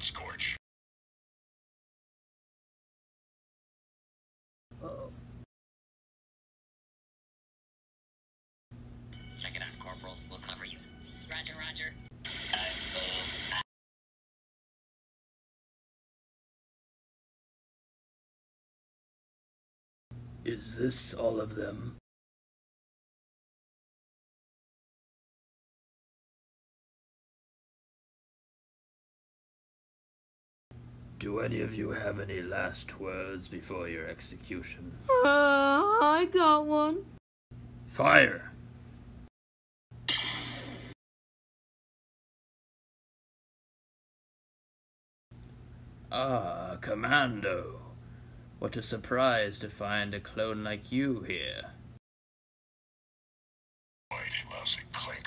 Scorch. Check it out, Corporal. We'll cover you. Roger, roger. Is this all of them? Do any of you have any last words before your execution? I got one. Fire! Ah, Commando. What a surprise to find a clone like you here. White mousy clinker.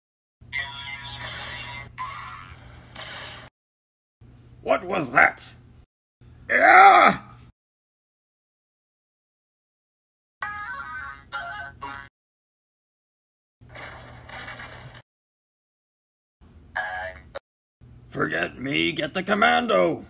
What was that? Yeah! Forget me, get the Commando!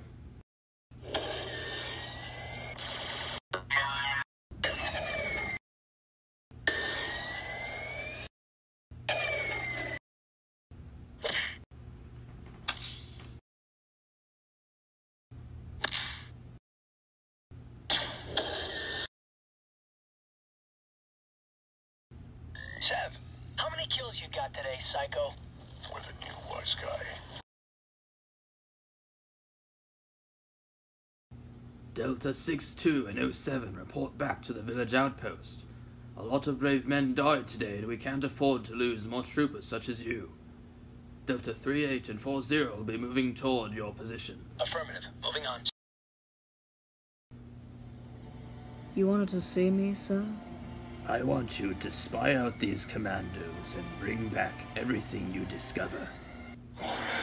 Sev, how many kills you got today, Psycho? With a new wise guy. Delta 6-2 and 07 report back to the village outpost. A lot of brave men died today and we can't afford to lose more troopers such as you. Delta 38 and 40 will be moving toward your position. Affirmative. Moving on. You wanted to see me, sir? I want you to spy out these commandos and bring back everything you discover.